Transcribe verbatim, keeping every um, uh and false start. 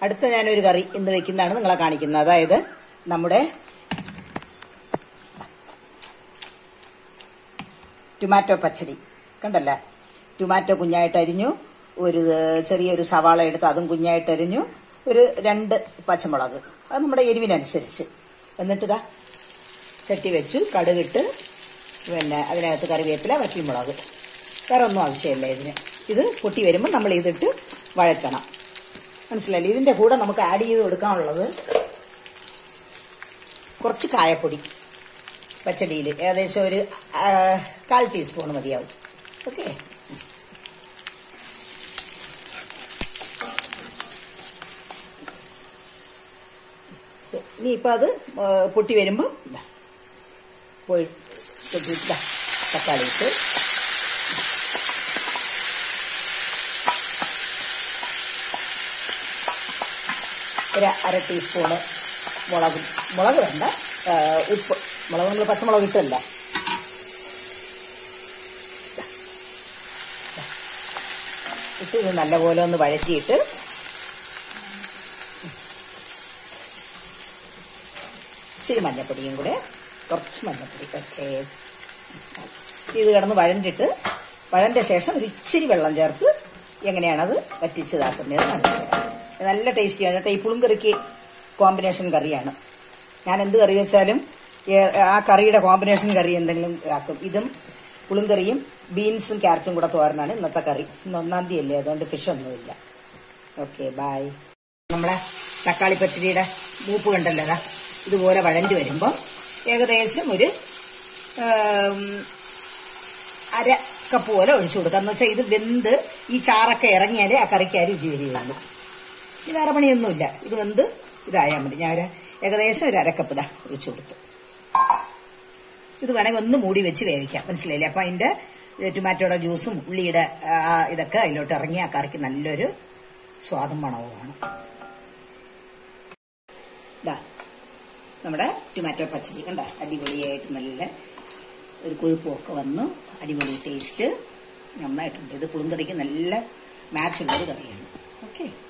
അടുത്ത ഞാനൊരു കറി ഇന്ന് വെക്കുന്നതാണ് നിങ്ങളെ കാണിക്കുന്നത്. അതായത് നമ്മുടെ ടൊമാറ്റോ പച്ചടി കണ്ടല്ലേ. ടൊമാറ്റോ കുഞ്ഞായിട്ട് അരിഞ്ഞു, ഒരു ചെറിയൊരു സവാള എടുത്ത് അതും കുഞ്ഞായിട്ട് അരിഞ്ഞു, ഒരു രണ്ട് പച്ചമുളക്, അത് നമ്മുടെ എരിവിനനുസരിച്ച്. എന്നിട്ടിതാ ചട്ടി വെച്ചു, കടുകിട്ട്, പിന്നെ അതിനകത്ത് കറിവേപ്പില, വറ്റൽമുളക്, വേറെ ഒന്നും ആവശ്യമില്ല ഇതിന്. ഇത് പൊട്ടി വരുമ്പോൾ നമ്മൾ ഇതിട്ട് വഴറ്റണം, മനസ്സിലായില്ലേ. ഇതിന്റെ കൂടെ നമുക്ക് ആഡ് ചെയ്ത് കൊടുക്കാനുള്ളത് കുറച്ച് കായപ്പൊടി. പച്ചടിയിൽ ഏകദേശം ഒരു കാൽ ടീസ്പൂൺ മതിയാവും. ഓക്കെ, ഇനിയിപ്പോൾ അത് പൊട്ടി വരുമ്പോൾ ഇതാ പോയി തക്കാളി ഇട്ട് ഒരു അര ടീസ്പൂണ് മുളക് മുളക് വേണ്ട ഉപ്പ്. മുളക് നമ്മൾ പച്ചമുളക് ഇട്ടല്ല. ഇട്ട് ഇത് നല്ലപോലെ ഒന്ന് വഴറ്റിയിട്ട് ഇച്ചിരി മഞ്ഞപ്പൊടിയും കൂടെ, കുറച്ച് മഞ്ഞപ്പൊടി. ഓക്കെ, ഇത് കിടന്ന് വഴണ്ടിട്ട് വഴണ്ട ശേഷം ഒരു ഇച്ചിരി വെള്ളം ചേർത്ത് എങ്ങനെയാണത് വറ്റിച്ചതാക്കുന്നത് മനസ്സിലാക്കാം. നല്ല ടേസ്റ്റിയാണ് കേട്ടോ. ഈ പുളിങ്കറിക്ക് കോമ്പിനേഷൻ കറിയാണ്. ഞാൻ എന്ത് കറി വെച്ചാലും ആ കറിയുടെ കോമ്പിനേഷൻ കറി എന്തെങ്കിലും ആക്കും. ഇതും പുളിങ്കറിയും ബീൻസും ക്യാരറ്റും കൂടെ തോരനാണ് ഇന്നത്തെ കറി. ഇന്ന് ഒന്നാം തീയതി അല്ലേ, അതുകൊണ്ട് ഫിഷ് ഒന്നുമില്ല. Okay, bye. നമ്മളെ തക്കാളി പച്ചടിയുടെ മൂപ്പ് കണ്ടല്ലോ, ഇതുപോലെ വഴണ്ടി വരുമ്പോൾ ഏകദേശം ഒരു അര കപ്പ് പോലെ ഒഴിച്ചു കൊടുക്കുക. എന്ന് വെച്ചാൽ ഇത് വെന്ത് ഈ ചാറൊക്കെ ഇറങ്ങിയാലേ ആ കറിക്ക് ആ രുചി വരികയുള്ളൂ. ഇനി വേറെ പണിയൊന്നുമില്ല, ഇത് വെന്ത് ഇതായാൽ മതി. ഞാൻ ഏകദേശം ഒരു അരക്കപ്പ് ഇതാ ഒഴിച്ചു കൊടുത്തു. ഇത് വേണമെങ്കിൽ ഒന്ന് മൂടി വെച്ച് വേവിക്കാം, മനസ്സിലായില്ലേ. അപ്പം അതിന്റെ ടൊമാറ്റോയുടെ ജ്യൂസും ഉള്ളിയുടെ ഇതൊക്കെ അതിലോട്ട് ഇറങ്ങി ആ കറിക്ക് നല്ലൊരു സ്വാദും മണവുമാണ്. ഇതാ നമ്മുടെ ടൊമാറ്റോ പച്ചടി കണ്ട അടിപൊളിയായിട്ട് നല്ല ഒരു കൊഴുപ്പുമൊക്കെ വന്നു, അടിപൊളി ടേസ്റ്റ് നന്നായിട്ടുണ്ട്. ഇത് പുളിങ്കറിക്ക് നല്ല മാച്ചുള്ളൊരു കറിയാണ്. ഓക്കെ.